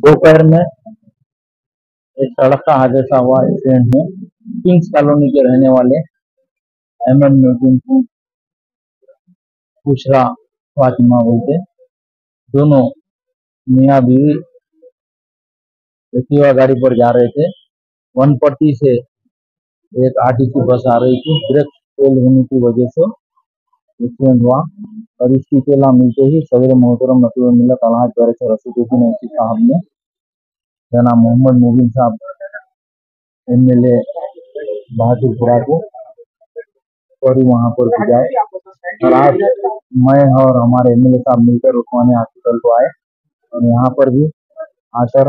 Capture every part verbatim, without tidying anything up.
दोपहर में एक सड़क का हादसा हुआ। एक्सीडेंट में किंग्स कॉलोनी के रहने वाले अहमद नजीम को बुशरा फातिमा बोलते दोनों मियाँ बीवी एक्टिवा गाड़ी पर जा रहे थे। वनपट्टी से एक आरटीसी बस आ रही थी। ब्रेक फेल होने की वजह से एक्सीडेंट हुआ और इसकी इत्तला मिलते ही सदर मोहतरम नकीब मिल्लत अलहाज बैरिस्टर रशीदुद्दीन ऐसी साहब ने जनाब मोहम्मद मुबीन साहब एमएलए बहादुरपुरा को और वहां पर भिजाए और आज मैं और हमारे एमएलए साहब मिलकर उस्मानिया हॉस्पिटल को आए और यहाँ पर भी आकर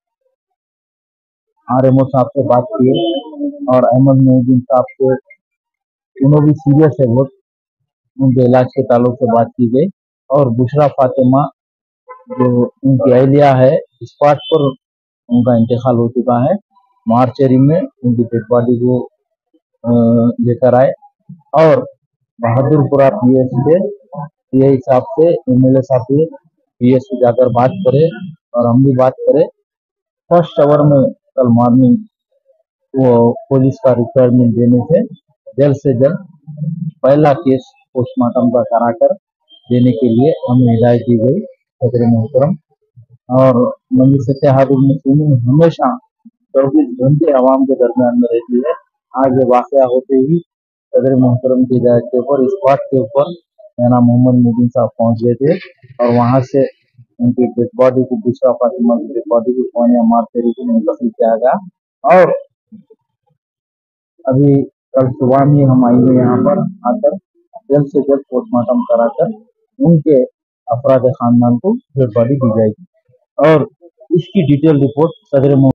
आरएमओ साहब से बात किए और अहमद मुबीन साहब को उन्होंने भी सीरियस है बहुत, उनके इलाज के ताल्लुक से बात की गई और बुशरा फातिमा जो उनकी अहलिया है स्पॉट पर उनका इंतकाल हो चुका है। मार्चरी में उनकी डेड बॉडी को लेकर आए और बहादुरपुरा पीएस के सीआई साहब से एमएलए साहब से पीएस से जाकर बात करे और हम भी बात करें। फर्स्ट आवर में कल मॉर्निंग वो पुलिस का रिक्वायरमेंट देने से जल्द से जल्द पहला केस पोस्टमार्टम का कराकर देने के लिए हमें हिदायत दी गई सदर मोहतरम। और मंदिर सत्य हादुर में सुनी हमेशा चौबीस घंटे आवाम के दरमियान में रहती है। आज ये वाकया होते ही सदर मोहतरम की हिदायत के ऊपर स्पॉट के ऊपर जनाब मोहम्मद मुबीन साहब पहुंच गए थे और वहां से उनकी डेड बॉडी को बुशरा फातिमा की डेड बॉडी को उस्मानिया मार्चरी को मुंतकिल किया गया और अभी कल सुबह में हम आएंगे यहाँ पर आकर जल्द से जल्द पोस्टमार्टम कराकर उनके अफराद खानदान को डेड बॉडी दी जाएगी और इसकी डिटेल रिपोर्ट सदर